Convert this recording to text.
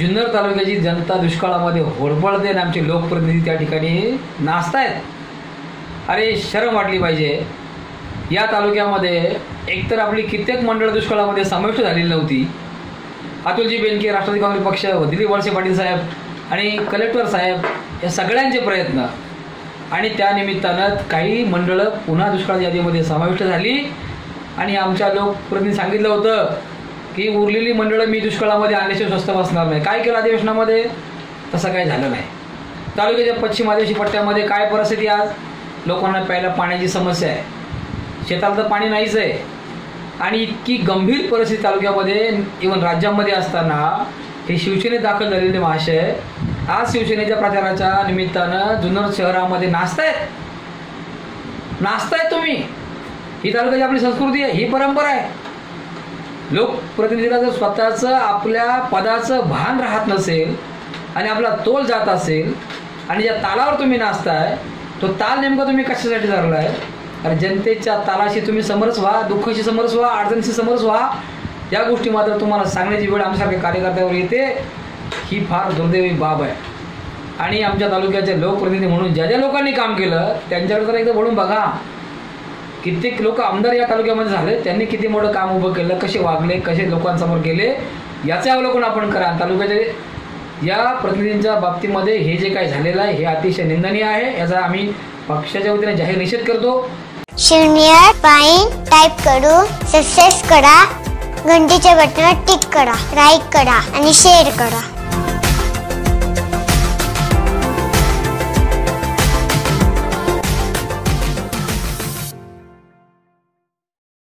जुन्नर तालुक्याची जनता दुष्काळामध्ये होरपळते आणि आमचे लोकप्रतिनिधी त्या ठिकाणी नाचतायत। अरे शरम वाटली पाहिजे। या तालुक्यामध्ये एकतर आपली कित्येक मंडळ दुष्काळामध्ये समाविष्ट झालेली नव्हती। अतुलजी बेनके, राष्ट्रवादी काँग्रेस पक्ष, दिलीप वळसे पाटील साहेब आणि कलेक्टर साहेब या सगळ्यांचे प्रयत्न आणि त्या निमित्तानं काही मंडळं पुन्हा दुष्काळ यादीमध्ये समाविष्ट झाली आणि आमच्या लोकप्रतिनिधी सांगितलं होतं की उरलेली मंडळं मी दुष्काळामध्ये आणल्याशिवाय स्वस्त बसणार नाही। काय केलं अधिवेशनामध्ये? तसं काही झालं नाही। तालुक्याच्या पश्चिम आदिवासी पट्ट्यामध्ये काय परिस्थिती? आज लोकांना प्यायला पाण्याची समस्या आहे, शेताला तर पाणी नाहीच आहे आणि इतकी गंभीर परिस्थिती तालुक्यामध्ये इव्हन राज्यामध्ये असताना हे शिवसेनेत दाखल झालेले महाशय आज शिवसेनेच्या प्रचाराच्या निमित्तानं जुन्नर शहरामध्ये नाचतायत तुम्ही। ही तालुक्याची आपली संस्कृती आहे, ही परंपरा आहे। लोकप्रतिनिधीला जर स्वतःचं आपल्या पदाचं भान राहत नसेल आणि आपला तोल जात असेल आणि ज्या तालावर तुम्ही नाचताय तो ताल नेमका तुम्ही कशासाठी धरलाय? अरे जनतेच्या तालाशी तुम्ही समरस व्हा, दुःखाशी समरस व्हा, अडचणीशी समरस व्हा। या गोष्टी मात्र तुम्हाला सांगण्याची वेळ आमच्यासारख्या कार्यकर्त्यावर येते, ही फार दुर्दैवी बाब आहे। आणि आमच्या तालुक्याचे लोकप्रतिनिधी म्हणून ज्या ज्या लोकांनी काम केलं त्यांच्याकडे तर एकदा वळून बघा। कित्येक लोक आमदार या तालुक्यामध्ये झाले, त्यांनी किती मोठं काम उभं केलं, कसे वागले, कसे लोकांसमोर गेले, याचे अवलोकन आपण करा। तालुक्याचे या प्रतिनिधींच्या बाबतीमध्ये हे जे काही झालेलं आहे हे अतिशय निंदनीय आहे। याचा आम्ही पक्षाच्या वतीने जाहीर निषेध करतो। शून्य पाईन टाइप करू सबस्क्राइब करा, घंटीच्या बटनावर टिक करा, लाईक करा आणि शेअर करा।